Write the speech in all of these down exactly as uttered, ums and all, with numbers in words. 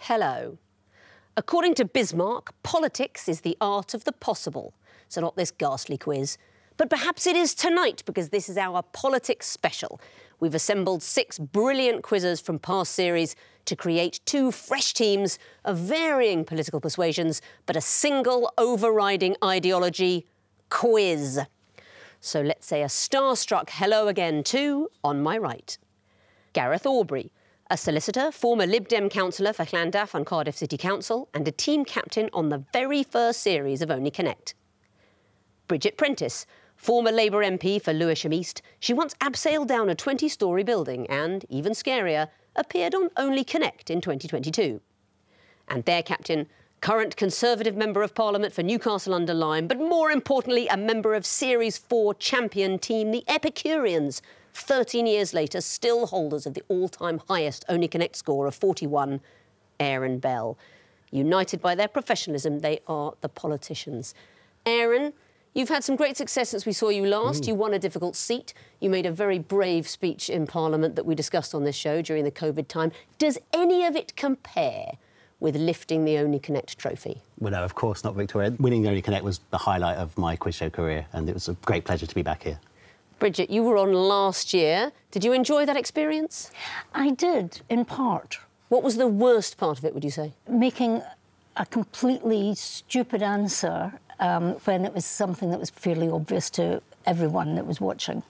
hello. According to Bismarck, politics is the art of the possible. So not this ghastly quiz. But perhaps it is tonight, because this is our politics special. We've assembled six brilliant quizzes from past series to create two fresh teams of varying political persuasions, but a single overriding ideology: quiz. So let's say a starstruck hello again to, on my right, Gareth Aubrey, a solicitor, former Lib Dem councillor for Llandaff and Cardiff City Council, and a team captain on the very first series of Only Connect. Bridget Prentice, former Labour M P for Lewisham East, she once abseiled down a twenty-storey building and, even scarier, appeared on Only Connect in twenty twenty-two. And their captain, current Conservative Member of Parliament for Newcastle-under-Lyme, but more importantly, a member of Series four champion team, the Epicureans, thirteen years later, still holders of the all-time highest Only Connect score of forty-one, Aaron Bell. United by their professionalism, they are the politicians. Aaron, you've had some great success since we saw you last. Mm. You won a difficult seat. You made a very brave speech in Parliament that we discussed on this show during the COVID time. Does any of it compare with lifting the Only Connect trophy? Well, no, of course not, Victoria. Winning the Only Connect was the highlight of my quiz show career, and it was a great pleasure to be back here. Bridget, you were on last year. Did you enjoy that experience? I did, in part. What was the worst part of it, would you say? Making a completely stupid answer um, when it was something that was fairly obvious to everyone that was watching.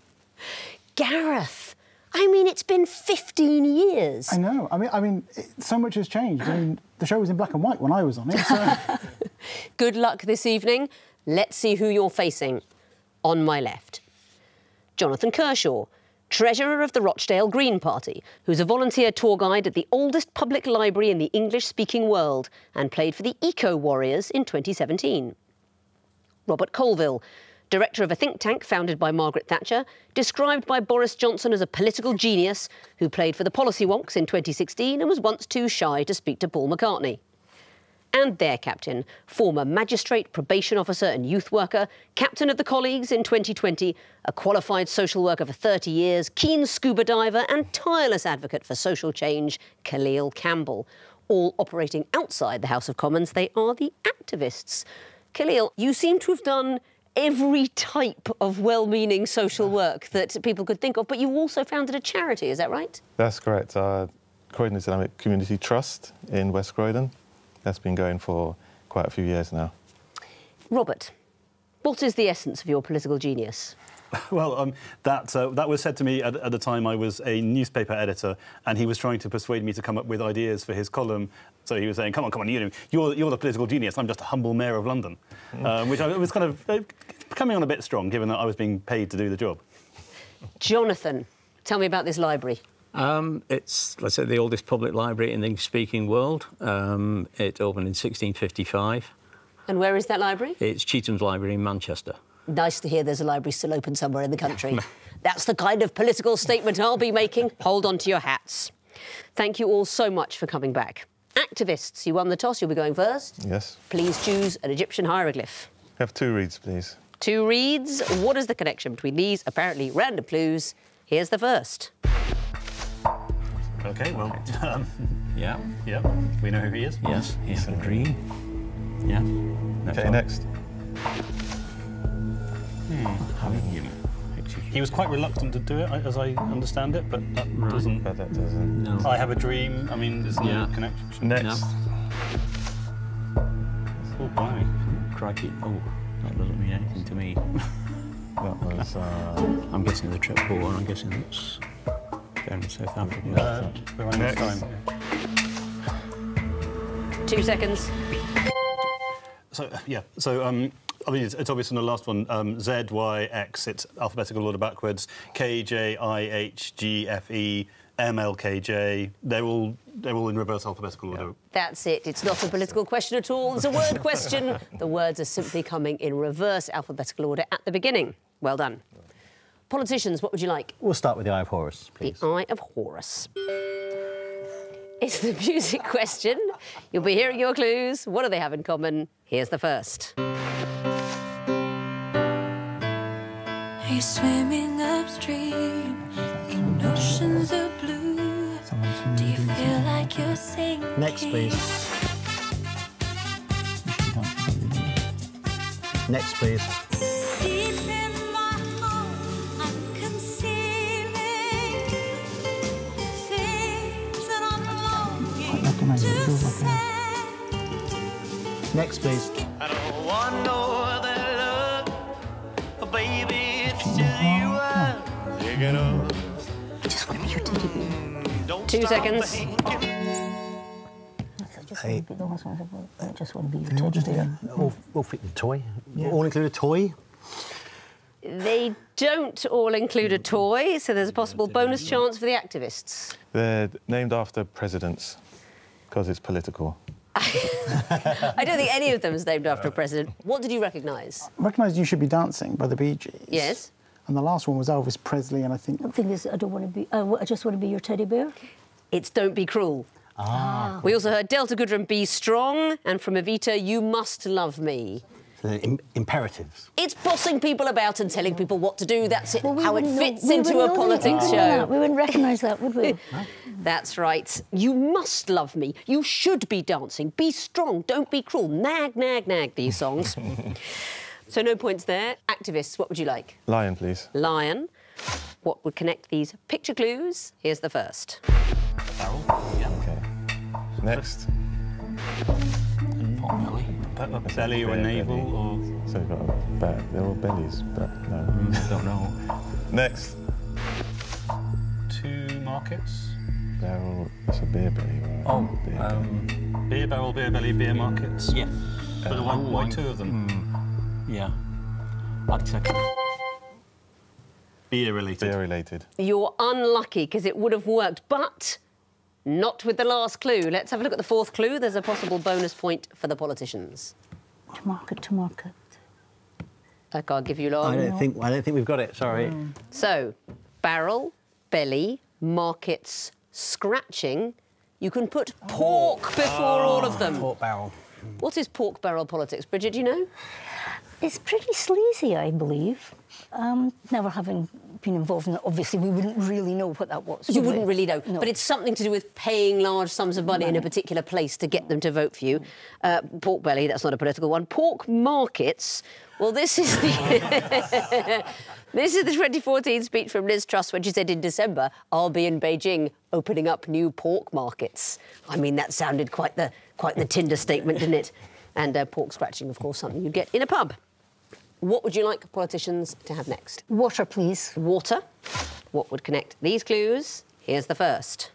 Gareth, I mean, it's been fifteen years. I know. I mean, I mean, it, so much has changed. I mean, the show was in black and white when I was on it, so... Good luck this evening. Let's see who you're facing. On my left, Jonathan Kershaw, treasurer of the Rochdale Green Party, who's a volunteer tour guide at the oldest public library in the English-speaking world and played for the Eco Warriors in twenty seventeen. Robert Colville, director of a think tank founded by Margaret Thatcher, described by Boris Johnson as a political genius who played for the Policy Wonks in twenty sixteen and was once too shy to speak to Paul McCartney. And their captain, former magistrate, probation officer and youth worker, captain of the Colleagues in twenty twenty, a qualified social worker for thirty years, keen scuba diver and tireless advocate for social change, Khalil Campbell. All operating outside the House of Commons, they are the activists. Khalil, you seem to have done every type of well-meaning social work that people could think of, but you also founded a charity, is that right? That's correct. Uh, Croydon Islamic Community Trust in West Croydon. That's been going for quite a few years now. Robert, what is the essence of your political genius? Well, um, that, uh, that was said to me at, at the time I was a newspaper editor, and he was trying to persuade me to come up with ideas for his column. So he was saying, come on, come on, you, you're, you're the political genius, I'm just a humble mayor of London. Mm. Um, which I, was kind of uh, coming on a bit strong, given that I was being paid to do the job. Jonathan, tell me about this library. Um, it's, let's say, the oldest public library in the English-speaking world. Um, it opened in sixteen fifty-five. And where is that library? It's Chetham's Library in Manchester. Nice to hear there's a library still open somewhere in the country. That's the kind of political statement I'll be making. Hold on to your hats. Thank you all so much for coming back. Activists, you won the toss, you'll be going first. Yes. Please choose an Egyptian hieroglyph. Have two reads, please. Two reads. What is the connection between these apparently random clues? Here's the first. OK, well, um, yeah. Yeah, we know who he is. Yes, he had a dream. Yeah. Next OK, one. Next. Hmm. He was quite reluctant to do it, as I understand it, but that right. doesn't... But that doesn't... No. I have a dream, I mean, there's no yeah. connection. Next. No. Oh, blimey. Crikey. Oh, that doesn't mean anything to me. That was... Uh... I'm guessing the trip ball, I'm guessing it's down in South Africa. Uh, we're running out of time. Two seconds. So, yeah, so, um, I mean, it's, it's obvious in the last one, um, Z, Y, X, it's alphabetical order backwards, K, J, I, H, G, F, E, M, L, K, J, they're all, they're all in reverse alphabetical order. Yeah. That's it. It's not a political question at all. It's a word question. The words are simply coming in reverse alphabetical order at the beginning. Well done. Politicians, what would you like? We'll start with the Eye of Horus, please. The Eye of Horus. It's the music question. You'll be hearing your clues. What do they have in common? Here's the first. He's swimming upstream in oceans of blue. Do you feel like you're singing? Next, please. Next, please. Deep in my heart, I'm concealing things that I'm longing to say. Next, please. I don't want no other love, oh, baby, it's just you I'm thinking of. Just want to be your teddy bear. Don't Two stop seconds. thinking. I just Hey. want to be the last one. I just want to be They your all teddy just bear. All, all fit the toy. Yeah. All include a toy. They don't all include a toy, so there's a possible bonus chance for the activists. They're named after presidents because it's political. I don't think any of them is named after a president. What did you recognise? I recognise You Should Be Dancing by the Bee Gees. Yes. And the last one was Elvis Presley, and I think... The thing is, I don't want to be... Uh, I just want to be your teddy bear. It's Don't Be Cruel. Ah. We also heard Delta Goodrem, Be Strong, and from Evita, You Must Love Me. So they're im imperatives. It's bossing people about and telling people what to do. That's it, Well, we how it wouldn't fits know- we into wouldn't a know politics that. We wouldn't know show. that. We wouldn't recognise that, would we? That's right. You must love me. You should be dancing. Be strong. Don't be cruel. Nag, nag, nag, these songs. So no points there. Activists, what would you like? Lion, please. Lion. What would connect these picture clues? Here's the first. Barrel. Yeah. Okay. Next. Pot belly. A belly or a navel or... So you've got a back. They're all bellies, but no. I don't know. Next. Two markets. Barrel. It's a beer belly, right? Oh, beer um, beer barrel, beer belly, beer markets. Yeah. But why, why two of them? Yeah. I'd accept it. Beer related. Beer related. You're unlucky because it would have worked, but not with the last clue. Let's have a look at the fourth clue. There's a possible bonus point for the politicians. To market, to market. I can't give you long. I don't think. I don't think we've got it. Sorry. So, barrel, belly, markets, scratching. You can put pork before all of them. Pork barrel. What is pork barrel politics, Bridget? Do you know? It's pretty sleazy, I believe. Um, never having been involved in it, obviously, we wouldn't really know what that was. You would wouldn't we? really know, No. but it's something to do with paying large sums of money in a particular place to get them to vote for you. Uh, pork belly, that's not a political one. Pork markets, well, this is the this is the twenty fourteen speech from Liz Truss when she said in December, I'll be in Beijing opening up new pork markets. I mean, that sounded quite the quite the Tinder statement, didn't it? And uh, pork scratching, of course, something you'd get in a pub. What would you like politicians to have next? Water, please. Water. What would connect these clues? Here's the first.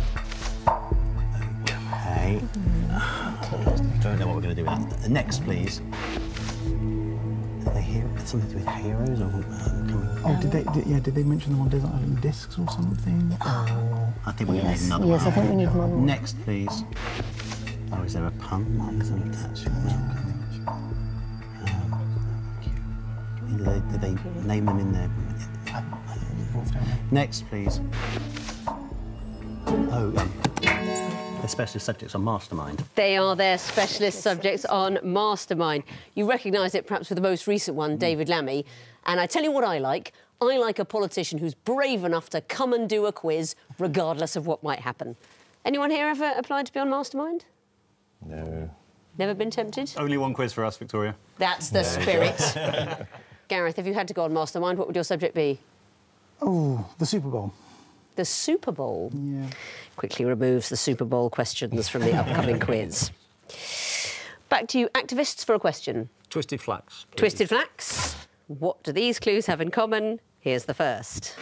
Okay. Don't know what we're going to do with that. Next, please. Are they hero something to do with heroes or? Um, can we... Oh, did they? Did, yeah, did they mention the one doesn't have any discs or something? Oh, I think we're going to Yes, need another yes, one. I think we need one more. Next, please. Oh, is there a pun? Isn't that? Um, did, they, did they name them in there? Next, please. Oh, um, the specialist subjects on Mastermind. They are their specialist subjects on Mastermind. You recognise it perhaps with the most recent one, David Lammy. And I tell you what I like. I like a politician who's brave enough to come and do a quiz, regardless of what might happen. Anyone here ever applied to be on Mastermind? No. Never been tempted? Only one quiz for us, Victoria. That's the spirit. Gareth, if you had to go on Mastermind, what would your subject be? Oh, the Super Bowl. The Super Bowl. Yeah. Quickly removes the Super Bowl questions from the upcoming quiz. Back to you, activists, for a question. Twisted flax. please. Twisted flax. What do these clues have in common? Here's the first.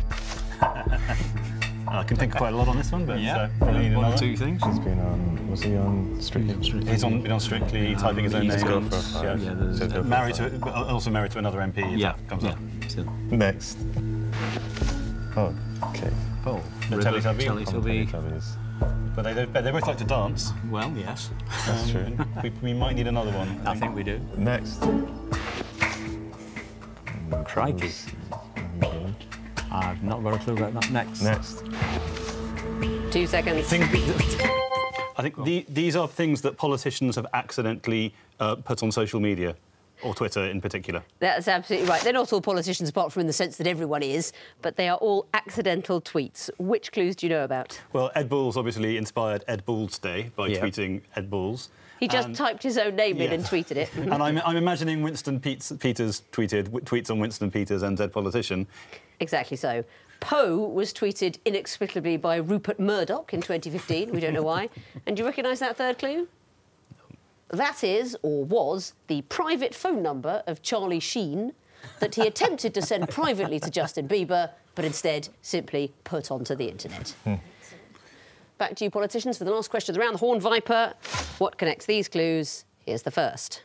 I can think quite a lot on this one, but Yeah. uh, probably need One or another. two things. He's been on. Was he on Strictly? He's on, been on Strictly, typing his own he's name. gone for a Yeah. five. Yeah, there's- So go for a Married to, five. but also married to another M P. If Yeah. that comes yeah. up. So, Next. Oh, okay. oh, The River, Teletubby. Teletubby. Teletubbies. But they, they, they both like to dance. Well, yes. That's true. We, we might need another one. I think we do. Next. Crikey. I've not got a clue about that. Next. Next. Two seconds. Thing- I think the, these are things that politicians have accidentally uh, put on social media. Or Twitter in particular. That's absolutely right. They're not all politicians apart from in the sense that everyone is, but they are all accidental tweets. Which clues do you know about? Well, Ed Balls obviously inspired Ed Balls Day by Yeah. tweeting Ed Balls. He just And- typed his own name in Yes. and tweeted it. and I'm, I'm imagining Winston Peters, Peters tweeted w- tweets on Winston Peters and Dead Politician. Exactly so. Poe was tweeted inexplicably by Rupert Murdoch in twenty fifteen. We don't know why. And do you recognise that third clue? That is, or was, the private phone number of Charlie Sheen that he attempted to send privately to Justin Bieber, but instead simply put onto the internet. Hmm. Back to you, politicians, for the last question of the round. The Horn Viper. What connects these clues? Here's the first.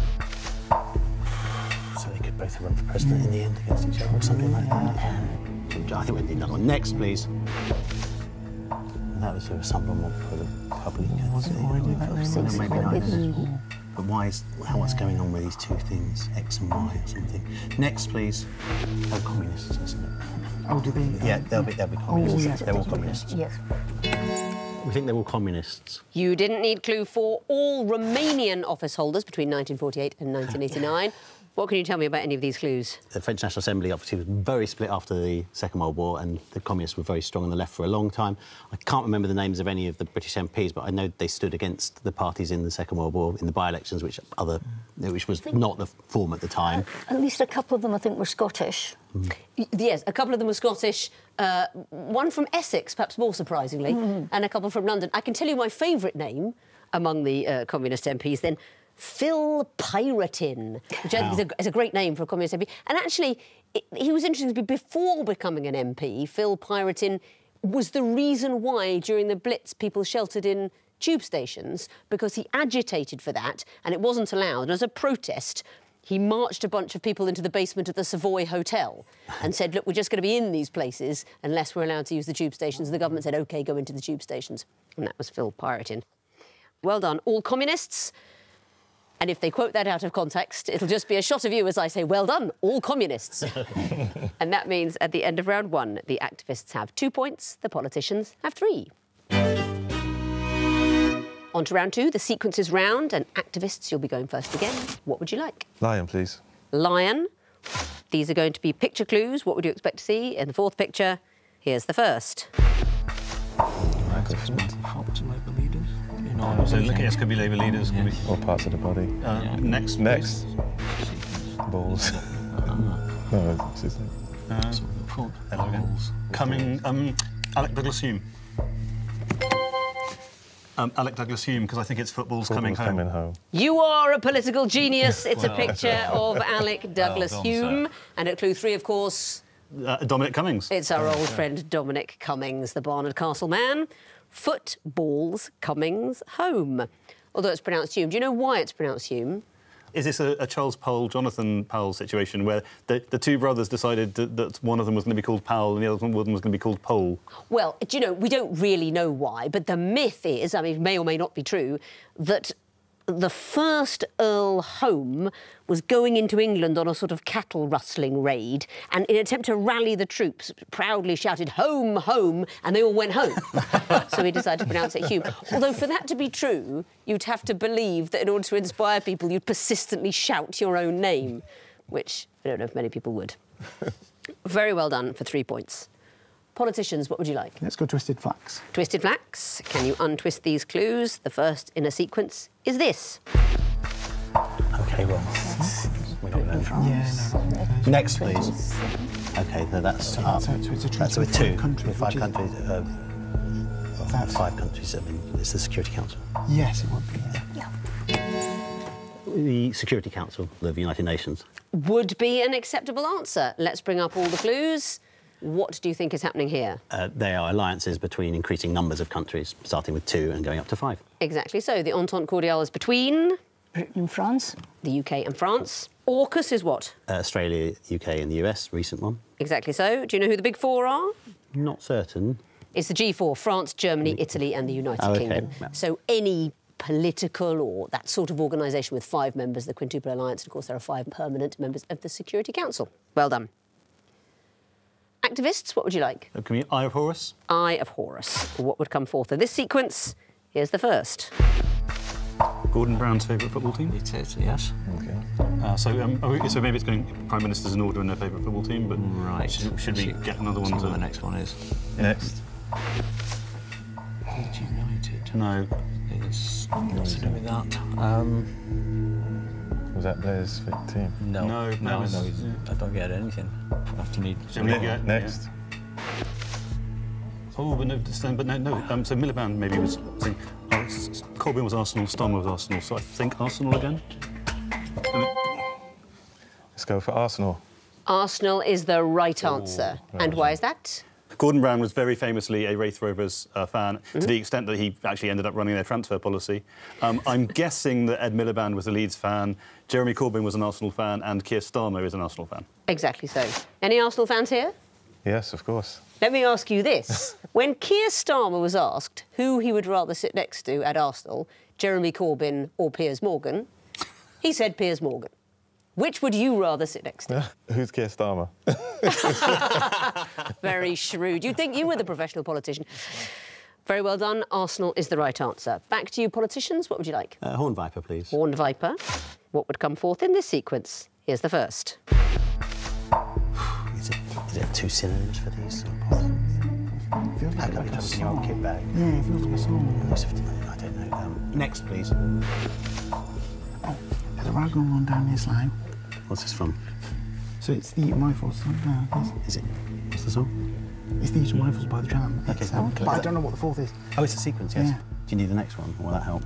So they could both run for president in the end against each other or something like that. I think we need another one. Next, please. That was sort of someone for the Republicans. Was it already that name? Well, maybe not. But why is how what's going on with these two things, X and Y or something? Next, please. Oh, communists, isn't it? Oh, do they? Yeah, they'll be they'll be communists. yes. They're all communists. Yes. We think they're all communists. You didn't need clue four. All Romanian office holders between nineteen forty-eight and nineteen eighty-nine. What can you tell me about any of these clues? The French National Assembly obviously was very split after the Second World War, and the communists were very strong on the left for a long time. I can't remember the names of any of the British M Ps, but I know they stood against the parties in the Second World War in the by-elections, which other, which was not the form at the time. At least a couple of them, I think, were Scottish. Y- Yes, a couple of them were Scottish, uh, one from Essex, perhaps more surprisingly, and a couple from London. I can tell you my favourite name among the uh, communist M Ps then, Phil Piratin, which I think is a, is a great name for a communist M P. And actually, it, he was interesting because before becoming an M P, Phil Piratin was the reason why, during the Blitz, people sheltered in tube stations, because he agitated for that, and it wasn't allowed. And as a protest, he marched a bunch of people into the basement of the Savoy Hotel and said, look, we're just going to be in these places unless we're allowed to use the tube stations. And the government said, OK, go into the tube stations. And that was Phil Piratin. Well done, all communists. And if they quote that out of context, it'll just be a shot of you as I say, well done, all communists. And that means at the end of round one, the activists have two points, the politicians have three. On to round two, the sequence is round, and activists, you'll be going first again. What would you like? Lion, please. Lion. These are going to be picture clues. What would you expect to see in the fourth picture? Here's the first. Oh, so look, yes, could be Labour leaders, could be... Or parts of the body. Uh, Yeah. Next, Next. Balls. No, it's just... Uh, hello again. Coming, um, Alec Douglas Hume. Um, Alec Douglas Hume, because I think it's football's, coming Football's home. coming home. You are a political genius. It's a Well, picture of Alec Douglas done, Hume. And at clue three, of course, Uh, Dominic Cummings. it's our old friend Dominic Cummings, the Barnard Castle man. Football's Cummings home. Although it's pronounced Hume. Do you know why it's pronounced Hume? Is this a, a Charles Powell, Jonathan Powell situation where the, the two brothers decided that, that one of them was going to be called Powell and the other one was going to be called Pole? Well, do you know, we don't really know why, but the myth is, I mean, it may or may not be true, that the first Earl Home was going into England on a sort of cattle rustling raid, and in an attempt to rally the troops, proudly shouted, home, home, and they all went home. So he decided to pronounce it Hume. Although for that to be true, you'd have to believe that in order to inspire people, you'd persistently shout your own name, which I don't know if many people would. Very well done for three points. Politicians, what would you like? Let's go Twisted Flax. Twisted Flax. Can you untwist these clues? The first in a sequence is this. OK, well, we don't know. Yeah, no. Next, please. OK, so that's up. So it's- it's a treaty That's with with two. five countries, With five which is- countries. Uh, well, That's- five countries. I mean, it's the Security Council. Yes, it would be. Yeah. The Security Council of the United Nations. Would be an acceptable answer. Let's bring up all the clues. What do you think is happening here? Uh, they are alliances between increasing numbers of countries, starting with two and going up to five. Exactly so. The Entente Cordiale is between Britain and France. the U K and France. AUKUS is what? Uh, Australia, U K and the U S, recent one. Exactly so. Do you know who the big four are? Not certain. It's the G four, France, Germany, Italy and the United Oh, OK. Kingdom. Yeah. So any political or that sort of organisation with five members, the Quintuple Alliance, and of course there are five permanent members of the Security Council. Well done. Activists, what would you like? Uh, Can we Eye of Horus? Eye of Horus. What would come forth of this sequence? Here's the first. Gordon Brown's favourite football team? It is, yes. Okay. Uh, so, um, oh, so maybe it's going Prime Ministers in order in their favourite football team, but Right. should, should we get another one See to... what the next one is. Next. Leeds United. No. It's not to do with that. Um, Was that Blair's favourite team? no. No, no, that was- no, I don't get anything. I have to need... Shall we Ne- get- next. Oh, but no, but no, no. Um, so Miliband maybe was saying, oh, s- s- Corbyn was Arsenal, Starmer was Arsenal, so I think Arsenal again. I mean, Let's go for Arsenal. Arsenal is the right answer. And why is that? Gordon Brown was very famously a Wraith Rovers uh, fan, mm-hmm. to the extent that he actually ended up running their transfer policy. Um, I'm guessing that Ed Miliband was a Leeds fan, Jeremy Corbyn was an Arsenal fan, and Keir Starmer is an Arsenal fan. Exactly so. Any Arsenal fans here? Yes, of course. Let me ask you this. When Keir Starmer was asked who he would rather sit next to at Arsenal, Jeremy Corbyn or Piers Morgan, he said Piers Morgan. Which would you rather sit next to? Who's Keir Starmer? Very shrewd. You'd think you were the professional politician. Very well done. Arsenal is the right answer. Back to you, politicians. What would you like? Uh, Horn Viper, please. Horn Viper. What would come forth in this sequence? Here's the first. Is it, is it two cylinders for these? It feels like, like a in your song. kit bag. Yeah, it feels like a song. I don't know. Um, next, please. Oh, there's a rag going on down this line. What's this from? So it's the Eton Rifles. No, it's, Is it? What's the song? it's the Eton Rifles by the Jam. Okay, It's, um, okay. But I don't know what the fourth is. Oh, it's a sequence, yes. Yeah. Do you need the next one? Will that help?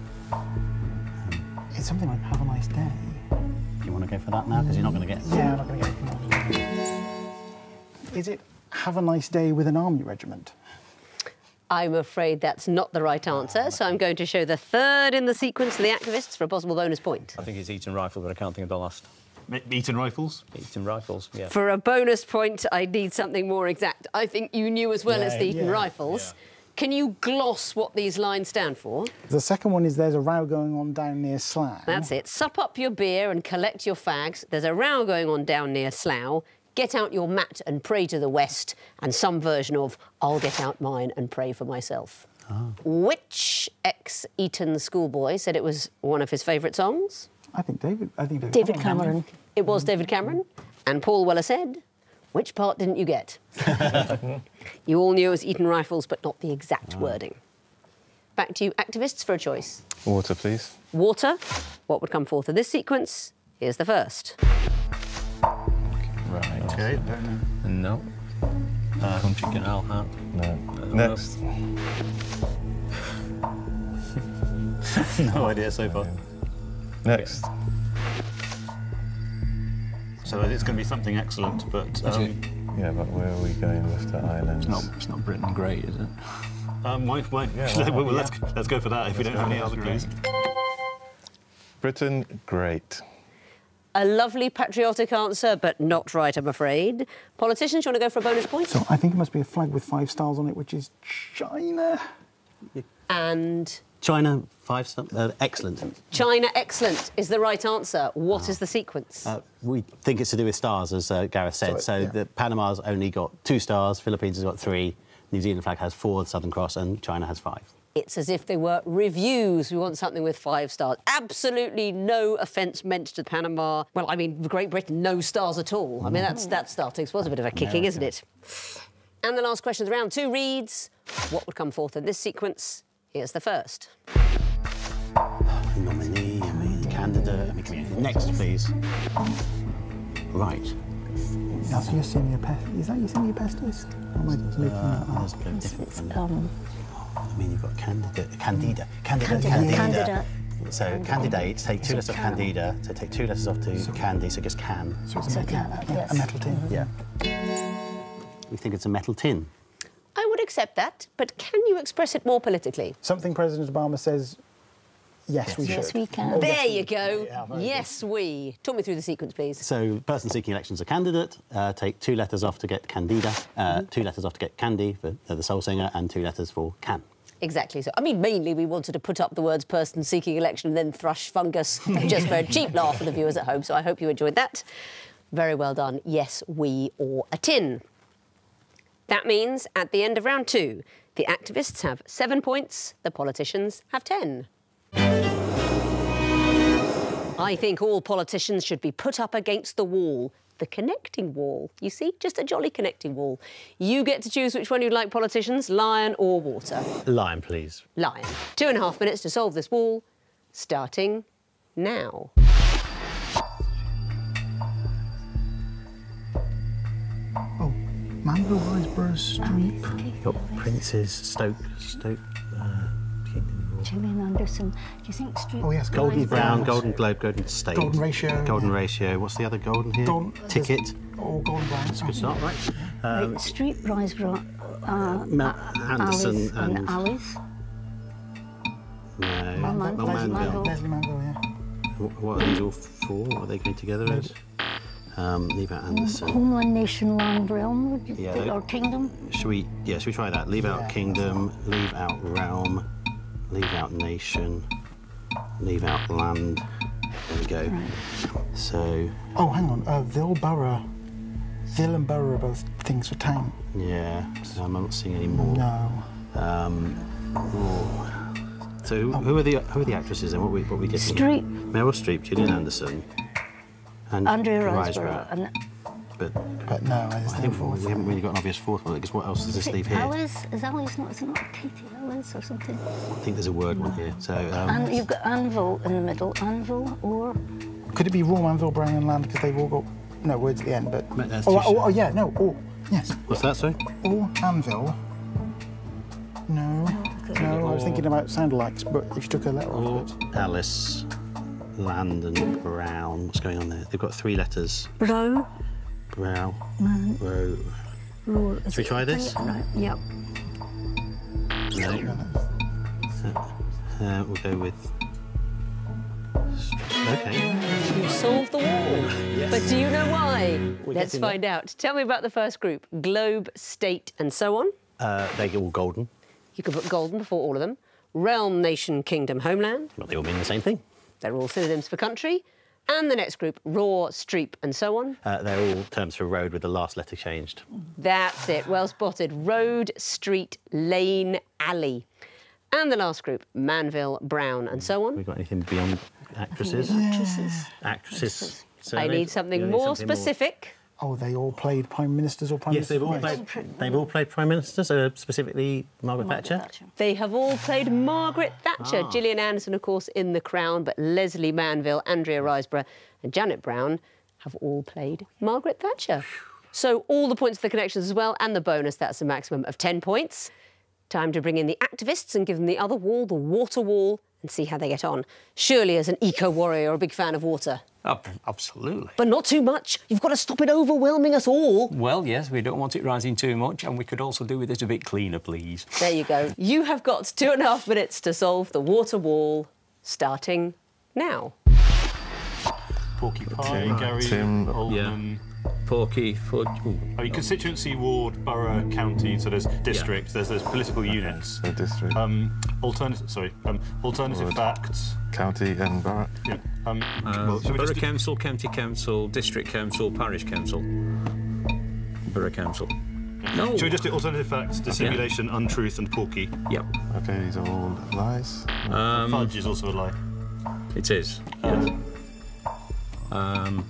It's something like Have a Nice Day. You want to go for that now? Because you're not going to get... Yeah, I'm not going to get it. Is it Have a Nice Day with an Army Regiment? I'm afraid that's not the right answer, so I'm going to show the third in the sequence to the activists for a possible bonus point. I think it's Eton Rifle, but I can't think of the last. Eton Rifles? Eton Rifles, yeah. For a bonus point, I need something more exact. I think you knew as well Yeah, as the Eton yeah, Rifles. Can you gloss what these lines stand for? The second one is There's a Row Going On Down Near Slough. That's it. Sup up your beer and collect your fags. There's a row going on down near Slough. Get out your mat and pray to the west, and some version of I'll get out mine and pray for myself. Oh. Which ex-Eton schoolboy said it was one of his favourite songs? I think David. I think David, David Cameron. It was David Cameron. And Paul Weller said, which part didn't you get? You all knew it was Eton Rifles, but not the exact wording. Back to you, activists, for a choice. Water, please. Water. What would come forth in this sequence? Here's the first. Right. Okay. No. Uh, Country Canal Hat. No. no. Next. No idea so far. Next. So it's going to be something excellent, but... Um, Yeah, but where are we going with the islands? It's not, it's not Britain Great, is it? um, why, why, Yeah, why well, not? let's, let's go for that if we don't have any other clues. Britain, great. A lovely patriotic answer, but not right, I'm afraid. Politicians, you want to go for a bonus point? So I think it must be a flag with five stars on it, which is China. And China, five star, uh, excellent. China, excellent, is the right answer. What is the sequence? Uh, we think it's to do with stars, as uh, Gareth said. Sorry, so yeah. the Panama's only got two stars, Philippines has got three, New Zealand flag has four, the Southern Cross, and China has five. It's as if they were reviews. We want something with five stars. Absolutely no offence meant to Panama. Well, I mean, Great Britain, no stars at all. I mean, that's, that starting was a bit of a kicking, isn't it? And the last question of round two reads, what would come forth in this sequence? Here's the first. Nominee, I mean, candidate, I mean, come here. Next, please. Right. That's your senior pest. Is that your senior pestis? Or am I making that Uh, up? that's a bit different from that. Um, I mean, you've got candidate, candida, candidate, Candidate. candida. Candidate. So candidate, take two Is letters it off can? candida, so take two letters off to candy, so just can. So it's a So metal, can, yeah, yes. a metal tin. Yeah. We think it's a metal tin. I would accept that, but can you express it more politically? Something President Obama says, yes, we should. Yes, we can. There you go. Yeah, very Yes, we. Talk me through the sequence, please. So, person seeking election's a candidate. Uh, take two letters off to get candida, uh, two letters off to get candy for uh, the soul singer, and two letters for can. Exactly so. I mean, mainly we wanted to put up the words person seeking election and then thrush fungus just for a cheap laugh for the viewers at home, so I hope you enjoyed that. Very well done. Yes, we, or a tin. That means at the end of round two, the activists have seven points, the politicians have ten. I think all politicians should be put up against the wall. The connecting wall. You see? Just a jolly connecting wall. You get to choose which one you'd like, politicians, lion or water. Lion, please. Lion. Two and a half minutes to solve this wall, starting now. Oh, Manville, Riseborough, Streep. Got Princes, Stoke, Stoke, uh, Kingdom. Gillian Anderson. Do you think Street? Oh yes, Golden Golden Brown, Browns. Golden Globe, Golden State. Golden Ratio. Golden yeah. Ratio. What's the other golden here? Golden Ticket. Oh, Golden Brown. That's a good start, right? Um, Right, Street, Riseborough, uh, Ma- Anderson Alice and, and- Alice. No. Man- Oh, Leslie Manville. Leslie Manville, yeah. Wh- What are these all for? What are they going together as? Um, leave out Anderson. Homeland, nation, land, realm, would you Yeah, think, they- or kingdom? Should we? Yeah, should we try that? Leave out Yeah. kingdom. Leave out realm. Leave out nation. Leave out land. There we go. Right. So Oh, hang on. Uh, Ville, Borough. Ville and Borough are both things for town. yeah, um, I'm not seeing any more. No. Um, oh. So who, who are the who are the actresses then? What we what we getting? Street, Meryl Streep, Gillian Anderson, and Andrea Riseborough. Riseborough, and But But no, there's I no think fourth. we haven't really got an obvious fourth one. Because what else does this leave here? Alice, is Alice not, is it not Katie Alice or something? I think there's a word one here. So um, And you've got Anvil in the middle, Anvil or... Could it be Raw, Manville, Brown and Land because they've all got no words at the end? But But that's oh, too oh, short. oh, yeah, no, or yes, what's that? Sorry. or Anvil. No, no, I was thinking about sound-alikes, but if you took a letter Or off it. Alice, Land and Brown. What's going on there? They've got three letters. Bro, Brow. Man, Ro. Roar. Should we try this? Right, yep. No. Uh, we'll go with. Okay. You solved the wall. But do you know why? We're Let's getting find out. Tell me about the first group. Globe, state and so on. Uh, they're all golden. You can put golden before all of them. Realm, nation, kingdom, homeland. Well, they all mean the same thing. They're all synonyms for country. And the next group, raw, streep and so on. Uh, they're all terms for road with the last letter changed. That's it, well spotted. Road, street, lane, alley. And the last group, Manville, Brown and so on. Have we got anything beyond actresses? Actresses. Actresses. I Surnames? need something You need more something specific. Oh, they all played prime ministers or prime Yes, they've all ministers' played. wives. They've all played prime ministers. Uh, specifically, Margaret, Margaret Thatcher. Thatcher. They have all played Margaret Thatcher. Ah. Gillian Anderson, of course, in The Crown, but Leslie Manville, Andrea Riseborough and Janet Brown have all played Margaret Thatcher. So all the points for the connections as well, and the bonus, that's a maximum of ten points. Time to bring in the activists and give them the other wall, the water wall, and see how they get on. Surely, as an eco-warrior, you're a big fan of water. Oh, absolutely. But not too much. You've got to stop it overwhelming us all. Well, yes, we don't want it rising too much, and we could also do with it a bit cleaner, please. There you go. You have got two and a half minutes to solve the water wall, starting now. Porcupine, Tim, Gary, Tim, Oldham. Porky, Fudge. Ooh, I mean, constituency, ward, borough, county. So there's district. There's there's political units. So district, Um, alternative. Sorry. Um, alternative Ward. facts. county and borough. Yeah. Um, Uh, well, shall we Borough just do- Council, County Council, District Council, Parish Council. Borough Council. No. Should we just do alternative facts, dissimulation, untruth, and porky? Yep. Okay, these are all lies. Um, Fudge is also a lie. it is. Um, Um,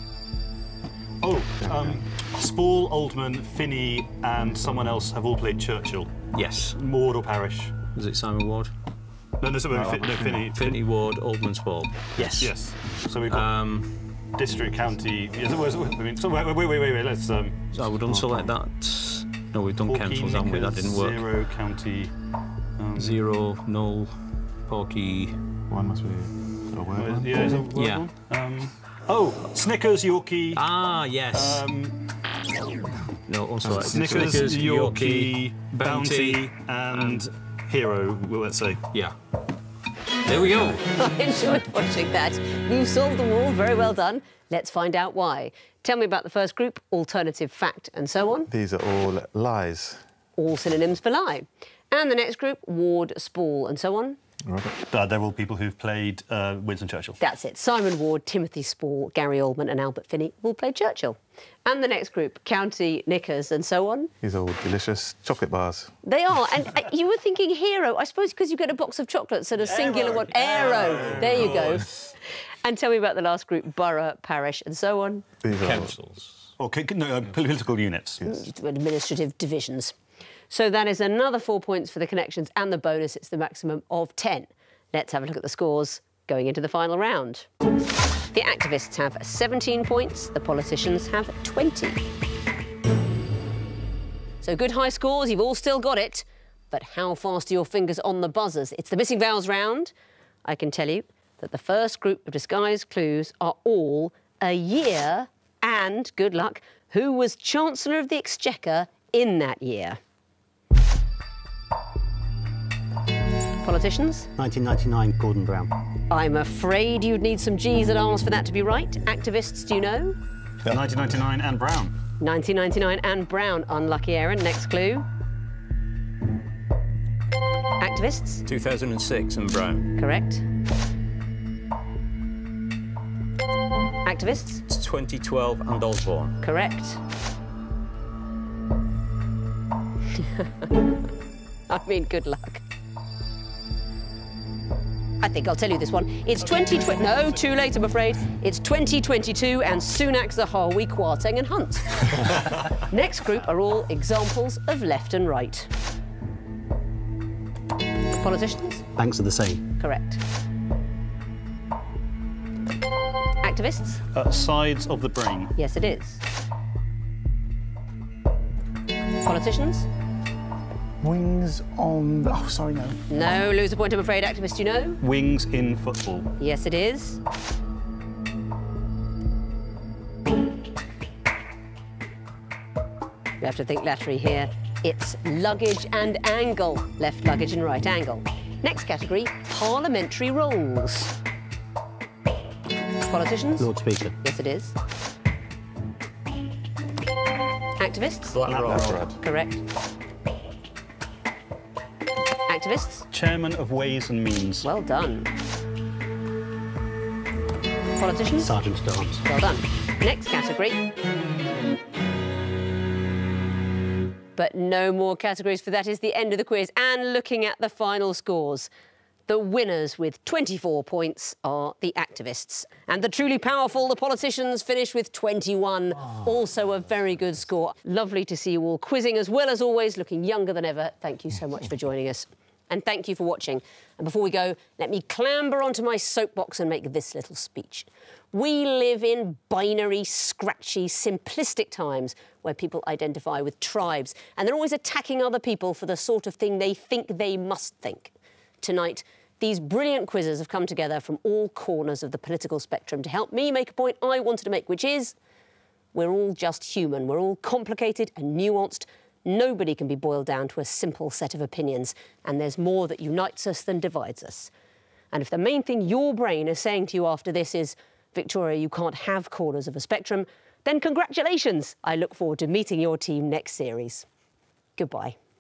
oh, um, Spall, Oldman, Finney, and someone else have all played Churchill. yes. Ward or parish? Was it Simon Ward? No, no, sorry, No, Fin- no, Finney. Finney Ward, Oldman Spall. Yes. Yes. So we've got Um, district, county. Yes, it was- I mean, so wait, wait, wait, wait, wait. Let's. Um, so I would unselect that. No, we've done Porky, councils, haven't we? That Nickers, didn't work. Zero, county. Um, Zero, null, Porky. One must be a word one. Yeah, is it a word Yeah. one? Um, oh, Snickers, Yorkie. Ah, yes. Um, no, unselect. Snickers, Yorkie, Bounty, Bounty, and Hero. Well, let's say. Yeah. There we go. I enjoyed watching that. You solved the wall, very well done. Let's find out why. Tell me about the first group, alternative fact and so on. These are all lies. All synonyms for lie. And the next group, Ward, Spall and so on. Robert. Uh, they're all people who've played uh, Winston Churchill. That's it. Simon Ward, Timothy Spall, Gary Oldman and Albert Finney all played Churchill. And the next group, County, Knickers and so on. These are all delicious chocolate bars. They are. And uh, you were thinking hero. I suppose because you get a box of chocolates and a singular one. Aero. There you go. And tell me about the last group, borough, parish, and so on. Councils. Or no, uh, political units. Yes. Administrative divisions. So that is another four points for the connections and the bonus. It's the maximum of ten. Let's have a look at the scores going into the final round. The activists have seventeen points. The politicians have twenty. So good high scores. You've all still got it. But how fast are your fingers on the buzzers? It's the missing vowels round. I can tell you that the first group of disguised clues are all a year and, good luck, who was Chancellor of the Exchequer in that year. Politicians? nineteen ninety-nine, Gordon Brown. I'm afraid you'd need some G's and R's for that to be right. Activists, do you know? Yeah. nineteen ninety-nine and Brown. nineteen ninety-nine and Brown. Unlucky Aaron. Next clue. Activists? two thousand six and Brown. Correct. Activists? It's twenty twelve and Osborne. Correct. I mean, good luck. I think I'll tell you this one. It's twenty twenty... No, too late, I'm afraid. It's twenty twenty-two and Sunak, Zahawi, Kwarteng and Hunt. Next group are all examples of left and right. Politicians? Banks are the same. Correct. Activists? Uh, sides of the brain. Yes, it is. Politicians? Wings on... Oh, sorry, no. No, lose a point, I'm afraid. Activists, you know? Wings in football. Yes, it is. You have to think laterally here. It's luggage and angle. Left luggage and right angle. Next category, parliamentary roles. Politicians? Lord Speaker. Yes, it is. Activists? Black Rod. Rod. Correct. Activists? Chairman of Ways and Means. Well done. Politicians? Sergeant at Arms. Well done. Next category. But no more categories, for that is the end of the quiz. And looking at the final scores, the winners with twenty-four points are the activists. And the truly powerful, the politicians, finish with twenty-one. Oh. Also a very good score. Lovely to see you all quizzing as well as always, looking younger than ever. Thank you so much for joining us. And thank you for watching. And before we go, let me clamber onto my soapbox and make this little speech. We live in binary, scratchy, simplistic times where people identify with tribes, and they're always attacking other people for the sort of thing they think they must think. Tonight, these brilliant quizzes have come together from all corners of the political spectrum to help me make a point I wanted to make, which is we're all just human. We're all complicated and nuanced. Nobody can be boiled down to a simple set of opinions, and there's more that unites us than divides us. And if the main thing your brain is saying to you after this is, Victoria, you can't have corners of a spectrum, then congratulations. I look forward to meeting your team next series. Goodbye.